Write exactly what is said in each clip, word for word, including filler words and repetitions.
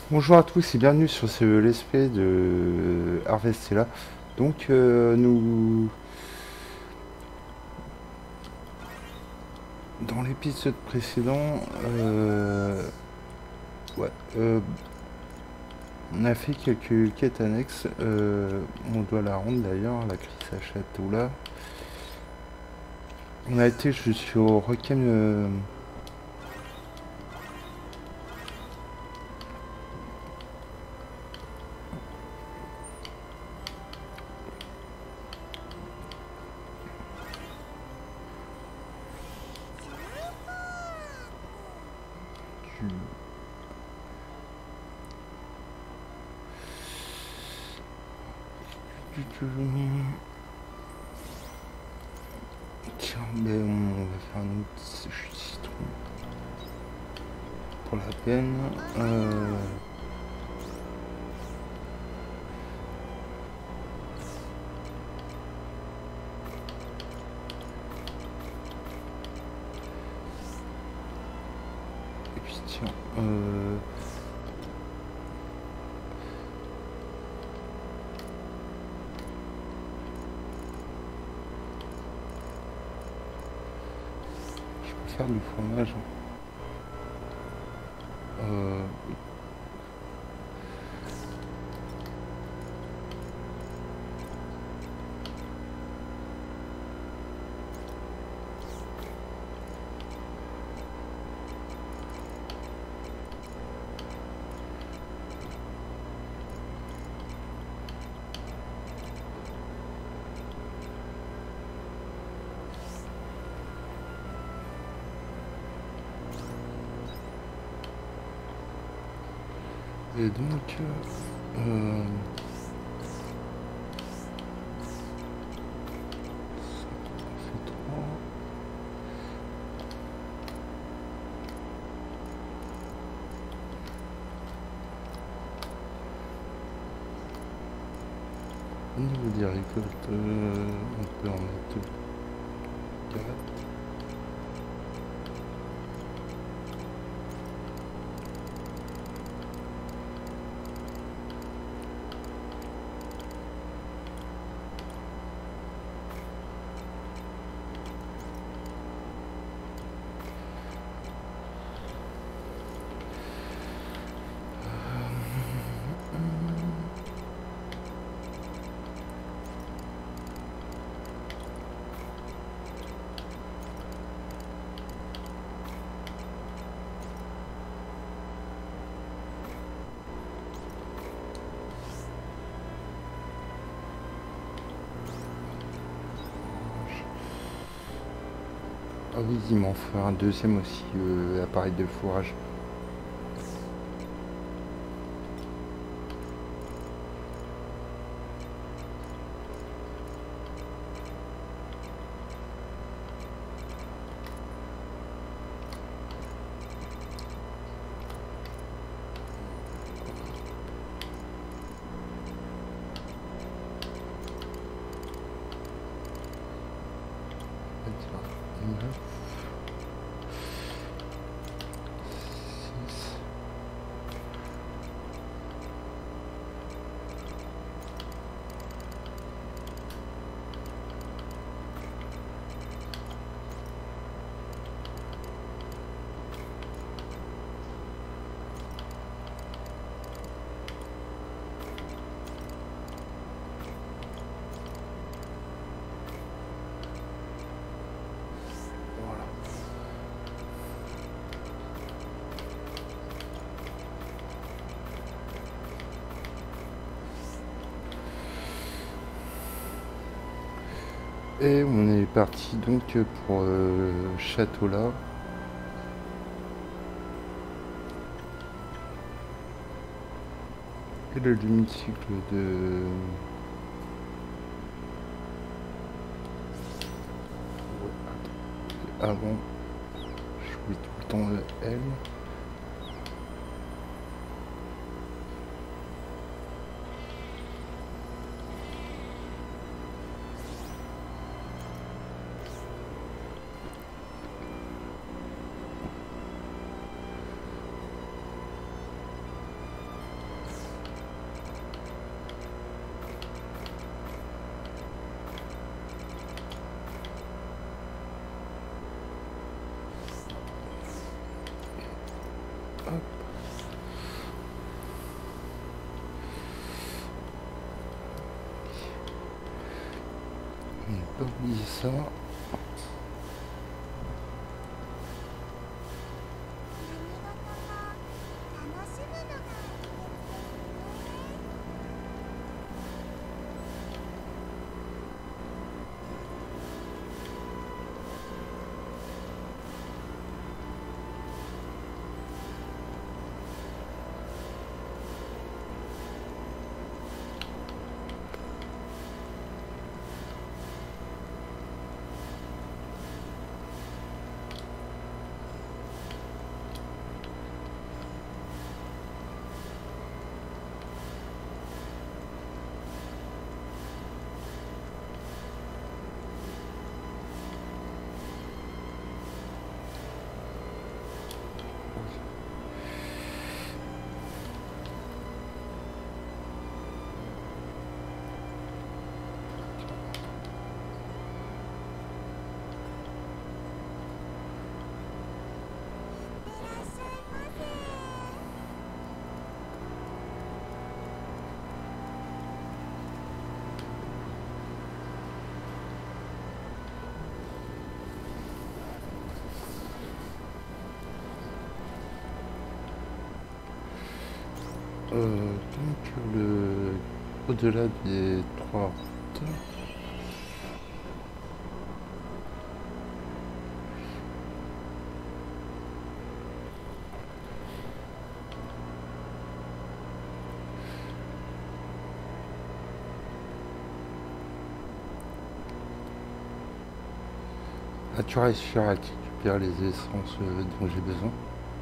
Bonjour à tous et bienvenue sur ce let's play de Harvestella. Donc euh, nous, dans l'épisode précédent, euh, ouais, euh, on a fait quelques quêtes annexes. Euh, on doit la rendre d'ailleurs, la crise à château là. On a été jusqu'au requiem. Euh, du, du- Tiens, ben, on va faire un autre jus de citron pour la peine. Euh, et puis tiens. Euh, Faire du fromage. Euh, et donc, euh, ça fait trois. Au niveau des récoltes, euh, on peut en mettre quatre. Ah oui, il m'en faut un deuxième aussi, euh, appareil de fourrage. neuf, six. Voilà. Et on est parti donc pour euh, château là. Et le demi-cycle de... Avant, je jouais tout le temps le L. Hop. On n'a pas oublié ça. Euh, donc le au-delà des trois routes, as-tu réussi à récupérer les essences euh, dont j'ai besoin?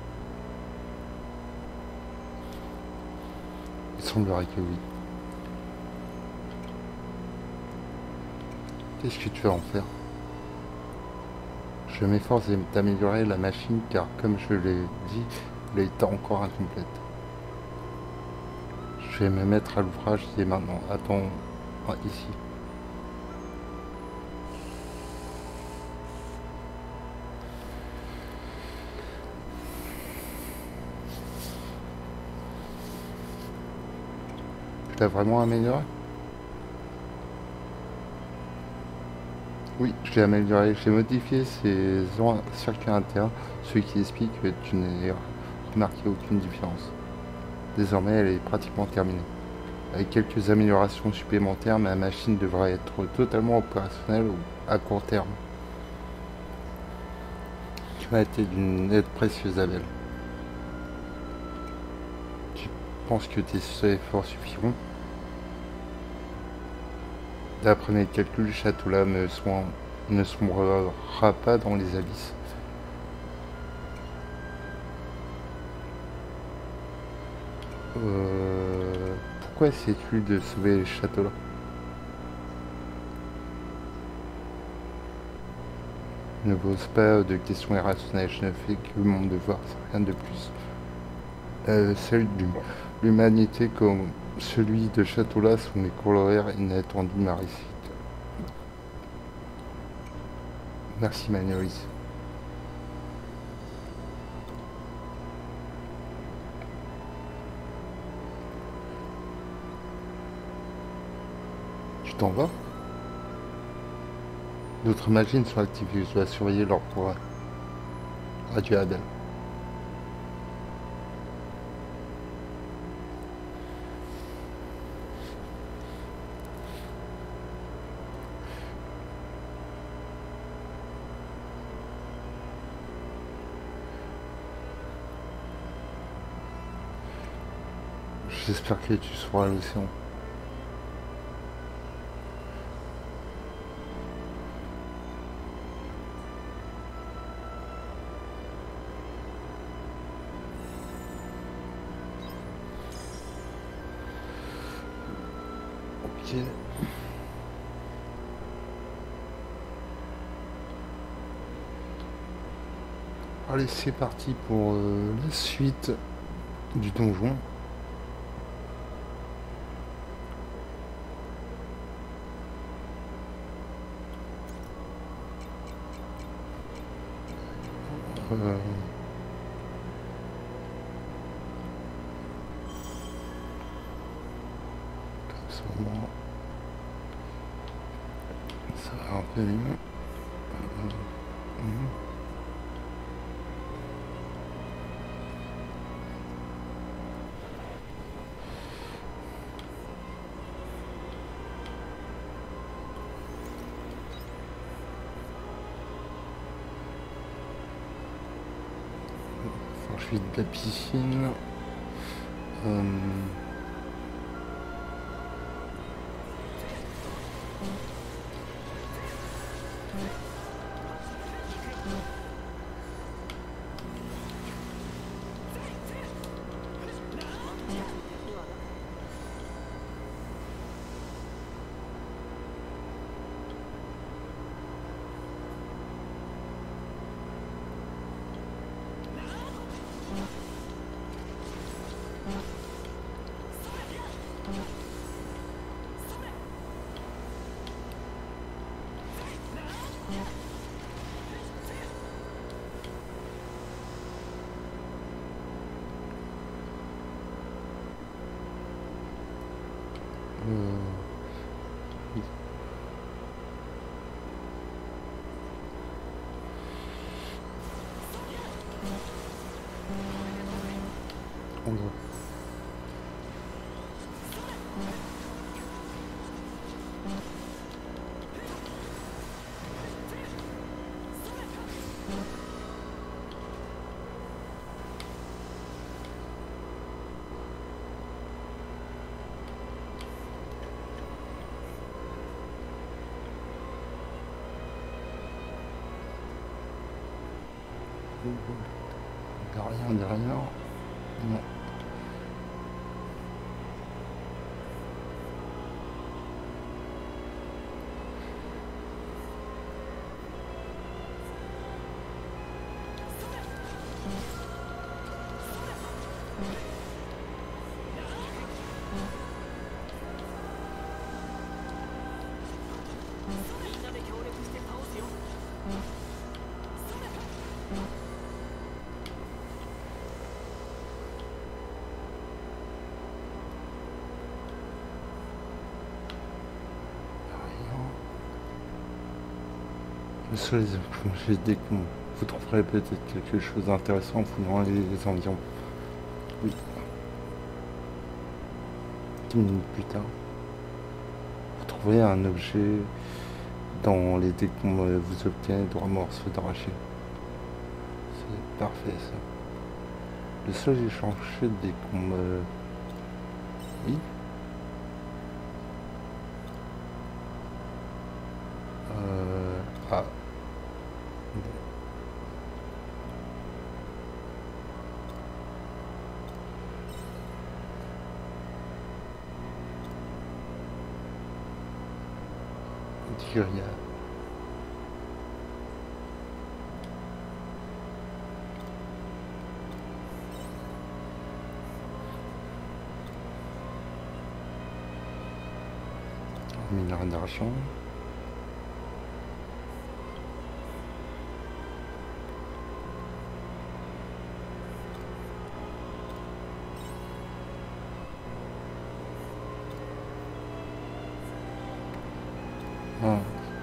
Il semblerait que oui. Qu'est-ce que tu vas en faire? Je m'efforce d'améliorer la machine car, comme je l'ai dit, elle est encore incomplète. Je vais me mettre à l'ouvrage dès maintenant. Attends, ici. Tu l'as vraiment amélioré? Oui, je l'ai amélioré. J'ai modifié ces circuits internes, ce qui explique que tu n'as remarqué aucune différence. Désormais, elle est pratiquement terminée. Avec quelques améliorations supplémentaires, ma machine devrait être totalement opérationnelle à court terme. Tu m'as été d'une aide précieuse, Abel. Tu penses que tes efforts suffiront? D'après mes calculs, le château-là ne, ne sombrera pas dans les abysses. Euh, pourquoi essaies-tu de sauver le château-là? Ne pose pas de questions irrationnelles, je ne fais que mon devoir, c'est rien de plus. Euh, celle de l'humanité comme celui de château-là sont les corollaires inattendus de ma réussite. Merci Magnolis. Tu t'en vas? D'autres machines sont activées, je dois surveiller leur progrès. Adieu Abel. J'espère que tu seras à l'océan. Ok. Allez, c'est parti pour euh, la suite du donjon. Euh, ce moment. Ça va un peu mieux. Euh, mmh. Je suis de la piscine. Euh... Euh... Oh là. Derrière, derrière. Non. Sur les j'ai des cons. Vous trouverez peut-être quelque chose d'intéressant en fouillant les, les environs. Oui. dix minutes plus tard, vous trouverez un objet dans les décombres. Vous obtenez droit morceau d'arraché. C'est parfait ça. Le seul échange de décombres. Oui. Euh... Ah. Tigria. Mineur d'argent. Ah.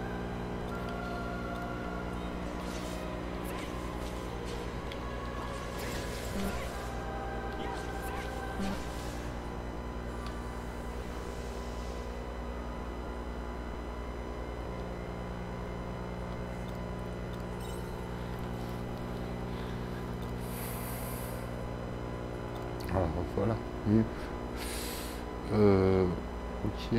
Alors voilà. Mmh. Euh, ok.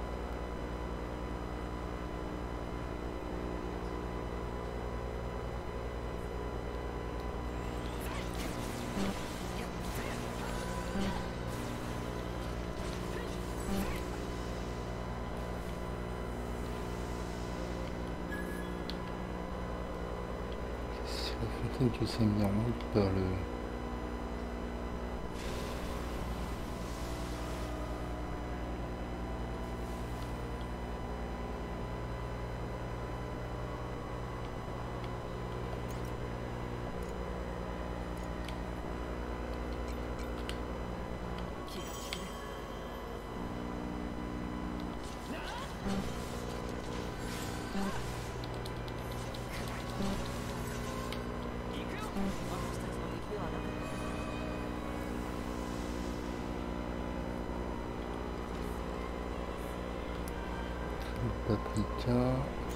Si la fontaine que ça mis en route par le... syndicat.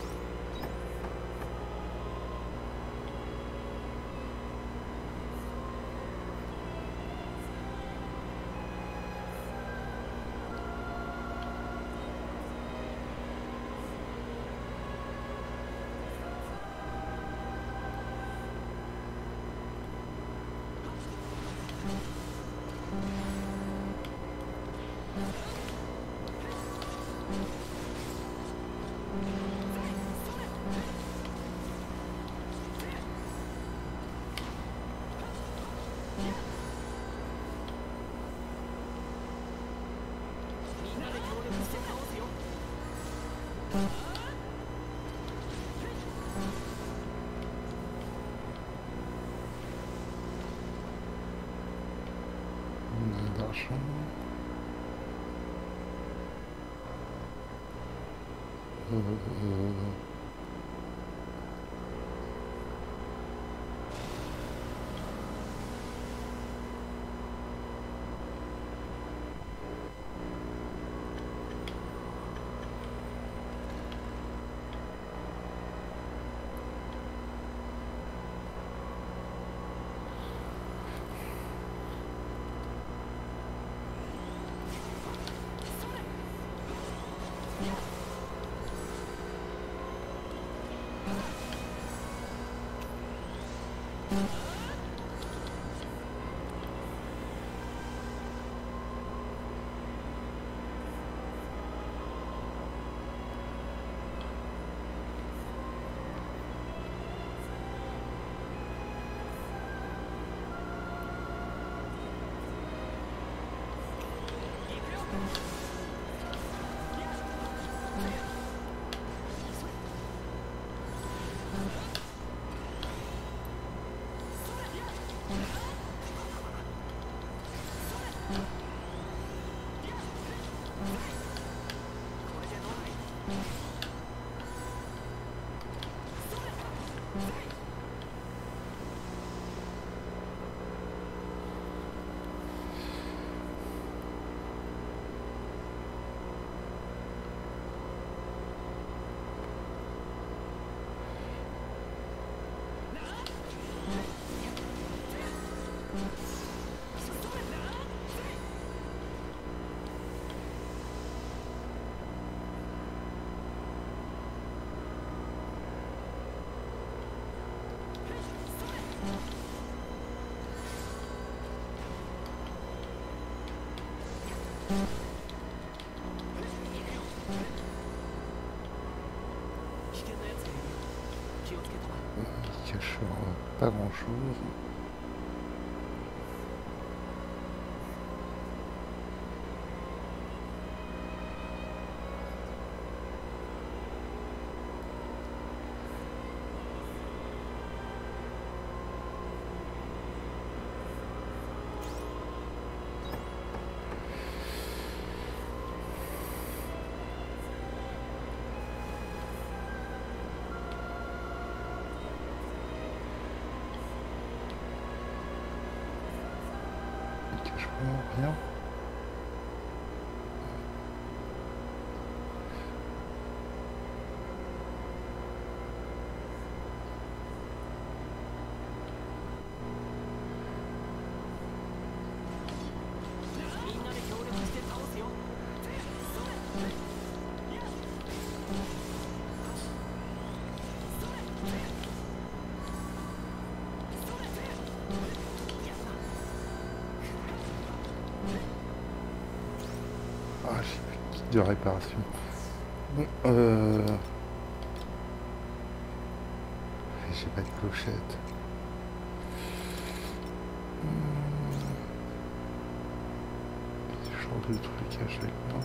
D'argent. Euh, euh, Il cache pas grand chose. Rien. Ah, j'ai plus de kit de réparation. Bon, euh... j'ai pas de clochette. Ce genre de truc à chaque fois.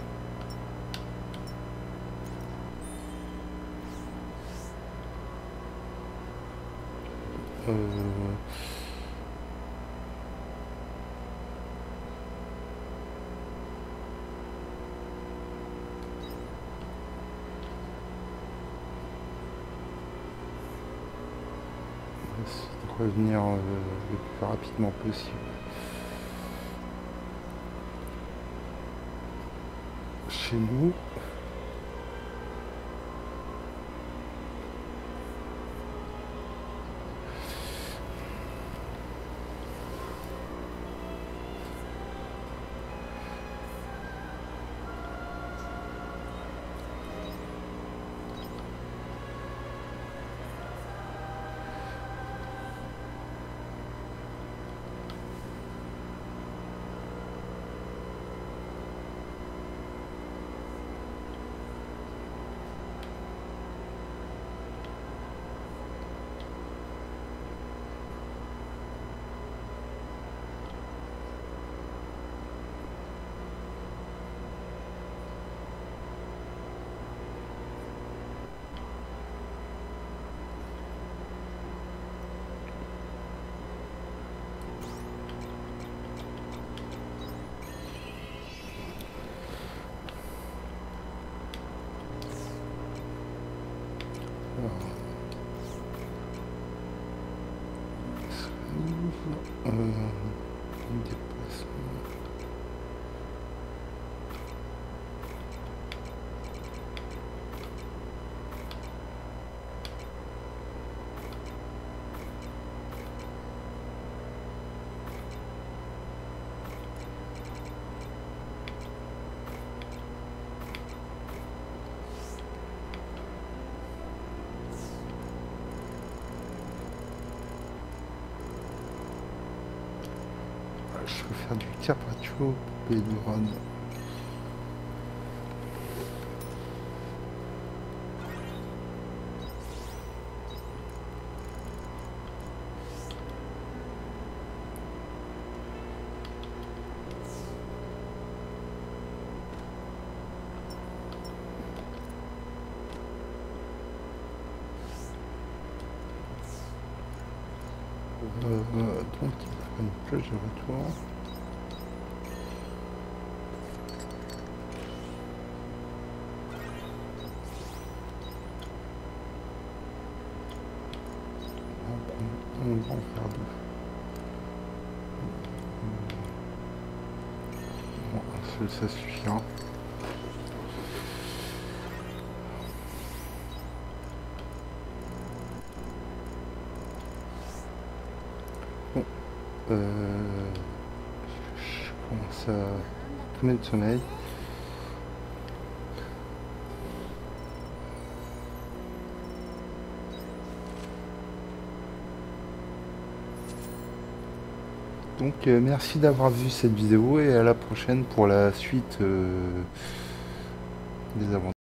Euh... de revenir euh, le plus rapidement possible chez nous. je peux faire du carpaccio et du run. Euh, donc il va faire une plage de retour. On va en faire deux. Bon, un seul ça suffira. Bon, euh, je commence à tomber de sommeil. Donc euh, merci d'avoir vu cette vidéo et à la prochaine pour la suite euh, des aventures.